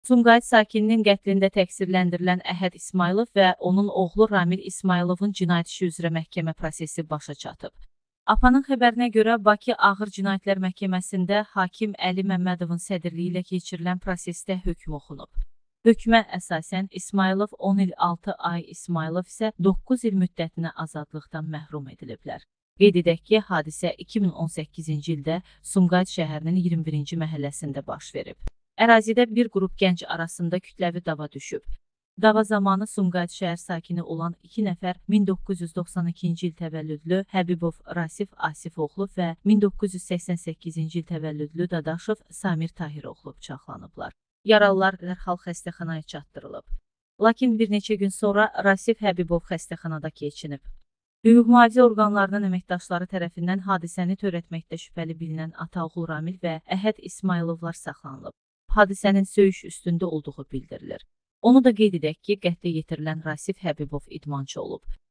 Sumqayıt sakininin qətlində təqsirləndirilən Əhəd İsmayılov və onun oğlu Ramil İsmayılovun cinayət işi üzrə məhkəmə prosesi başa çatıb. APA'nın xəbərinə görə Bakı Ağır Cinayətlər Məhkəməsində hakim Əli Məmmədovun sədrliyi ilə keçirilən prosesdə hökm oxunub. Hökmə əsasən İsmayılov 10 il 6 ay, İsmayılov isə 9 il müddətinə azadlıqdan məhrum ediliblər. Qeyd edək ki, hadisə 2018-ci ildə Sumqayıt şəhərinin 21-ci məhəlləsində baş verib. Ərazidə bir qrup gənc arasında kütləvi dava düşüb. Dava zamanı Sumqayıt şəhər sakini olan 2 nəfər 1992-ci il təvəllüdlü Həbibov Rasif Asifoğlu və 1988-ci il təvəllüdlü Dadaşov Samir Tahiroğlu bıçaqlanıblar. Yaralılar dərhal xəstəxanaya çatdırılıb. Lakin bir neçə gün sonra Rasif Həbibov xəstəxanada keçinib. Hüquq-mühafizə orqanlarının əməkdaşları tərəfindən hadisəni törətməkdə şübhəli bilinən ataoğlu Ramil və Əhəd İsmayılovlar saxlanılıb. Hadisənin söyüş üstündə olduğu bildirilir. Onu da qeyd edək ki, qətlə yetirilən Rasif Həbibov idmançı olub.